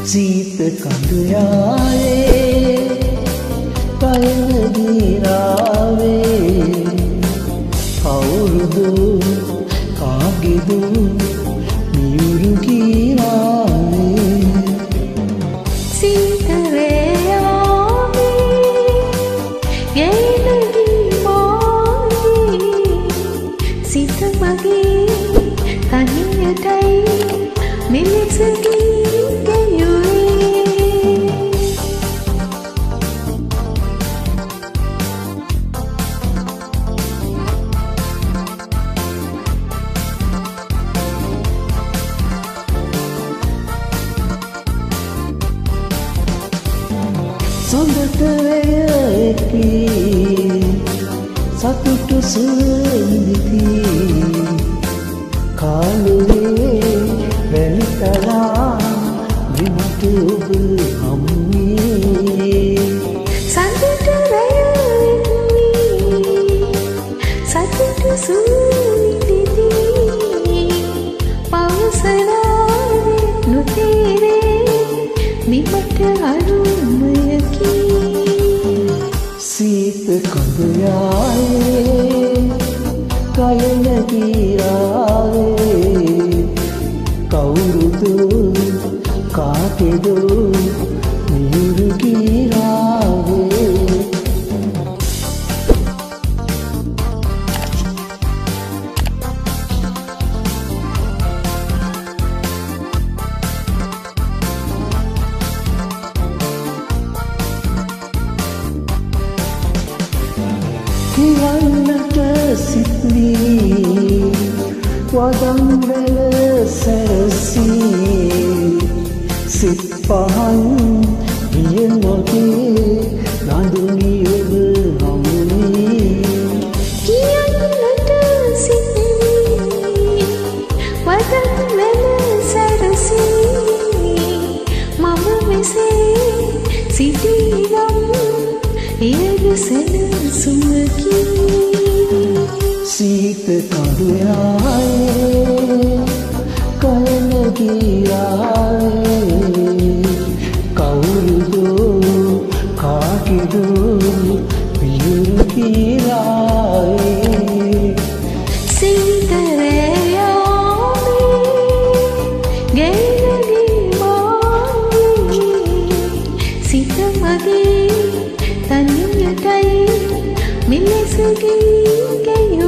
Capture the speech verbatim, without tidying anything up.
සීත කඳුයායේ කයන ගිරාවේ කවුරුදු කාගෙදු මියුරු ගිරාවේ සීත රැයාවේ ගෙයින ගිමාවේ සිත මගේ තනියටයි මෙලෙස සොඳට වැයකි සතුට සුවඳිති කාලුවේ වැලිතලා විමුට ඔබ හම්මේ සතුට වැයකි සතුට සුවඳිති පවසනාවේ නොතේරේ නිමට අරුමයකි සීත කඳුයායේ කයන ගිරාවේ කවුරුදු කාටෙදු මියුරු ගිරාවේ කියන්නට සිත්ලී වදම් වැල සැරසී සිත් පහන් විය නොගේ නඳුනි ඔබ හමුවී කියන්නට සිත්ලී වදම් වැල සැරසී මම මෙසේ සිටිනම් එයද සැනසුමකි සීත කඳුයායේ කයන ගිරාවේ කවුරුදු කාටෙදු මියුරු ගිරාවේ සීත රැයාවේ ගෙයින ගිමාවේ සිත මගේ තනියටයි මෙලෙස ගෙයි